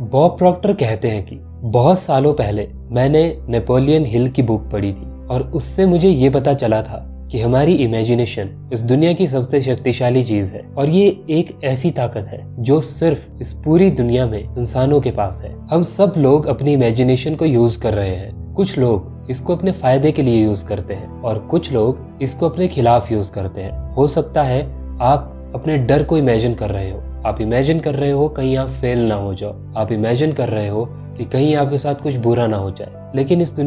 Bob Procter कहते हैं कि बहुत सालों पहले मैंने नेपोलियन हिल की बुक पढ़ी थी और उससे मुझे ये पता चला था कि हमारी इमेजिनेशन इस दुनिया की सबसे शक्तिशाली चीज है और ये एक ऐसी ताकत है जो सिर्फ इस पूरी दुनिया में इंसानों के पास है। हम सब लोग अपनी इमेजिनेशन को यूज कर रहे हैं। कुछ लोग इसको अपने फायदे के लिए यूज करते हैं और कुछ लोग इसको अपने खिलाफ यूज करते हैं। हो सकता है आप अपने डर को इमेजिन कर रहे हो, आप इमेजिन कर रहे हो कहीं आप फेल ना हो जाओ, आप इमेजिन कर रहे हो कि कहीं आपके साथ कुछ बुरा ना हो जाए, लेकिन इस